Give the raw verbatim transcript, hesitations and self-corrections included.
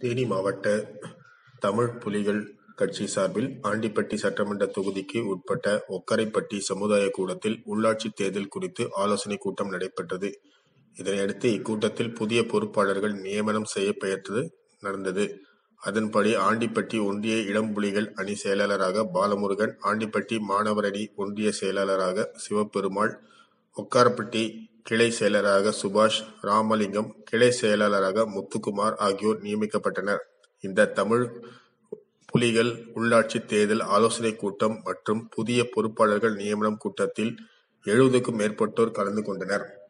தேனி மாவட்ட தமிழ் புலிகள் கட்சி சார்பில் ஆண்டிப்பட்டி சட்டமன்ற தொகுதிக்கு உட்பட்ட ஒக்கரைப்பட்டி சமுதாய கூடத்தில் உள்ளாட்சி தேர்தல் குறித்து ஆலோசனை கூட்டம் நடைபெற்றது. இதனையடுத்து இக்கூட்டத்தில் புதிய பொறுப்பாளர்கள் நியமனம் செய்யப்பெற்றது நடந்தது. அதன்படி ஆண்டிப்பட்டி ஒன்றிய இளம்புலிகள் அணி செயலாளராக பாலமுருகன், ஆண்டிப்பட்டி மாணவர் அணி ஒன்றிய செயலாளராக சிவபெருமாள், ஒக்காரப்பட்டி கிளை செயலராக சுபாஷ், ராமலிங்கம் கிளை செயலாளராக முத்துக்குமார் ஆகியோர் நியமிக்கப்பட்டனர். இந்த தமிழ் புலிகள் உள்ளாட்சி தேர்தல் ஆலோசனை கூட்டம் மற்றும் புதிய பொறுப்பாளர்கள் நியமனம் கூட்டத்தில் எழுபதுக்கும் மேற்பட்டோர் கலந்து கொண்டனர்.